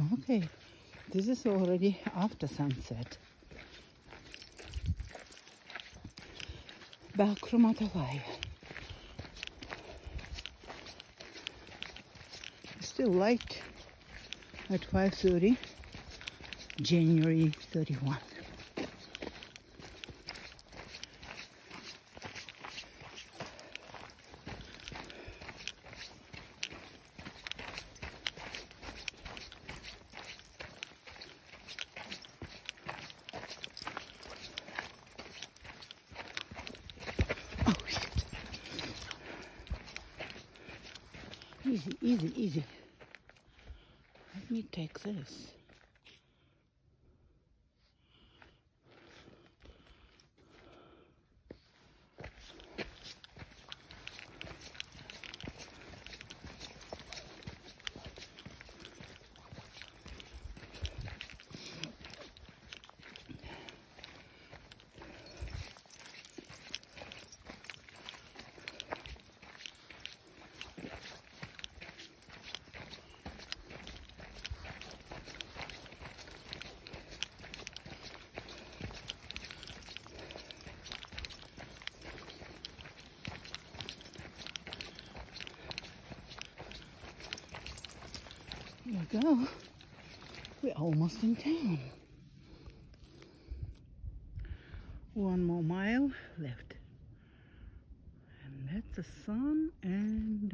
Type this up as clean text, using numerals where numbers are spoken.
Okay, this is already after sunset. Balkrumatavaj. Still light at 5:30, January 31. Oh shit. Easy, easy, easy. Let me take this. Here we go. We're almost in town. 1 more mile left. And that's the sun and